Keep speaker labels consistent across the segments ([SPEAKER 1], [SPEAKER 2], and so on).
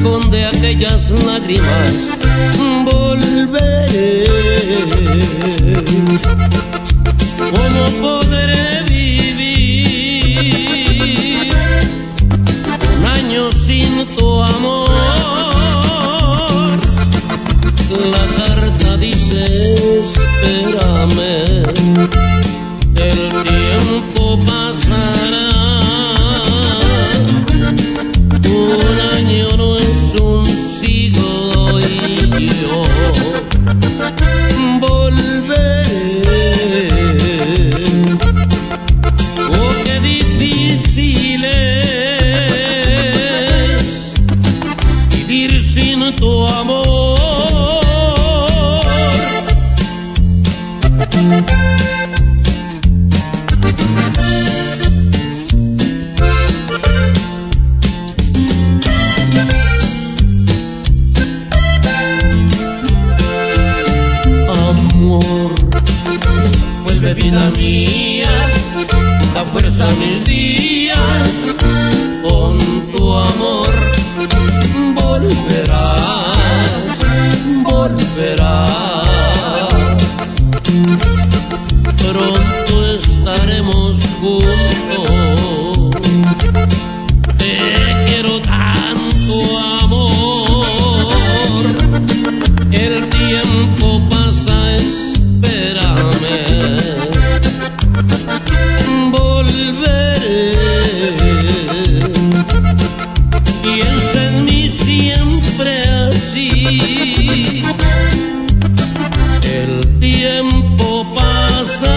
[SPEAKER 1] esconde aquellas lágrimas, volveré. ¿Cómo podré vivir un año sin tu amor? La carta dice espérame, el tiempo pasará. Un año no es un siglo y yo volveré. Oh, qué difícil es vivir sin tu amor. Amor, vuelve vida mía, da fuerza a mis días, con tu amor volverás, volverás. Pronto estaremos juntos, te quiero tanto amor, el tiempo pasa, espérame, volveré. Piensa en mí siempre así, el tiempo pasa.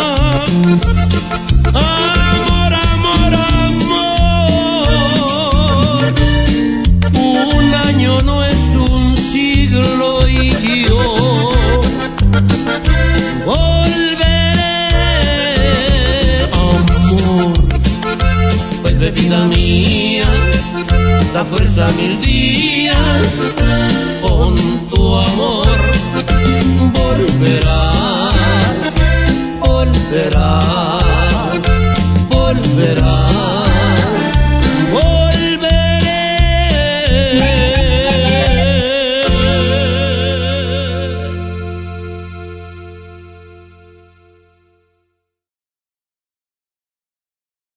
[SPEAKER 1] Amor, amor, amor, un año no es un siglo y yo volveré. Amor, vuelve vida mía, da fuerza a mis días, con tu amor volverás, volverás, volverás.